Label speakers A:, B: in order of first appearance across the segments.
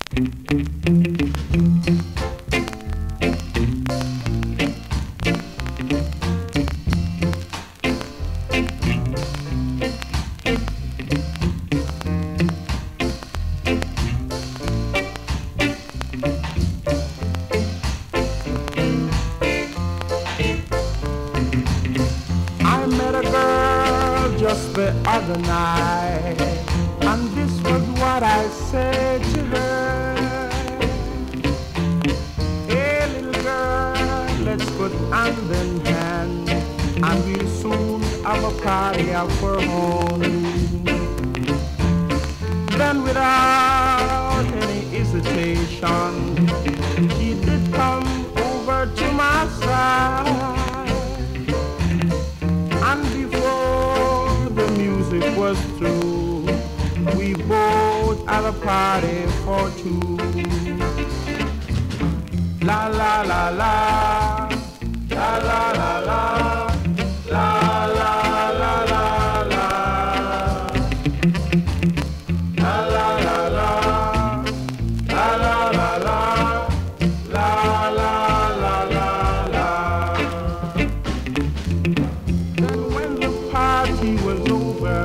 A: I met a girl just the other night, and this was what I said to her. Hey little girl, let's put hand in hand, and we'll soon have a party of our own. Then without any hesitation, she did come over to my side. And before the music was through, we both had a party for two. La la la la, la la la la, la la la la la, la la la la, la la la la, la la la la. Then when the party was over,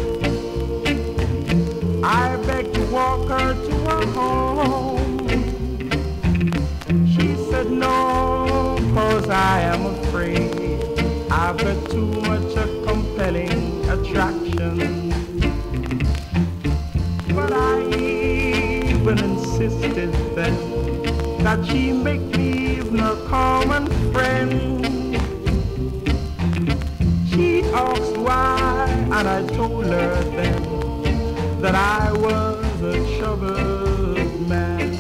A: I begged to walk her to her home. She said no, 'cause I am afraid I've got too much a compelling attraction. But I even insisted then that she make me even a common friend. She asked why, and I told her then that I was a troubled man.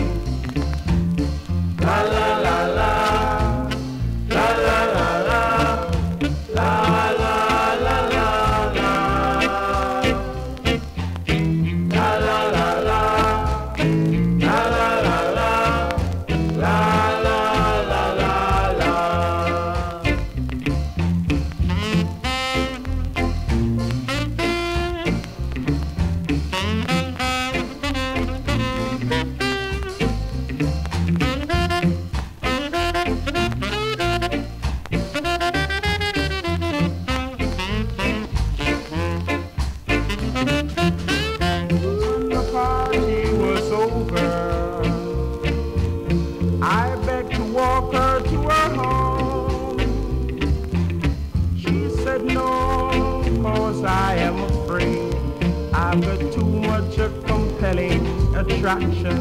A: La la la la, la la la la, la la la la la, la la la la, la la la la, la la la la la. When the party was over, I begged to walk her to her home. She said no, 'cause I am afraid I've got too much a compelling attraction.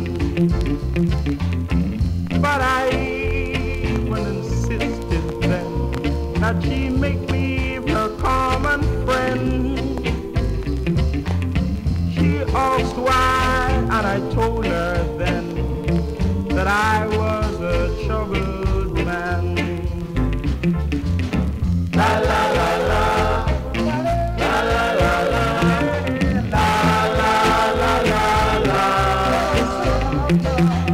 A: But I even insisted then that she make me her common friend. She asked why, and I told her then that I was a troubled man. La la la la, la la la la, la la la la la.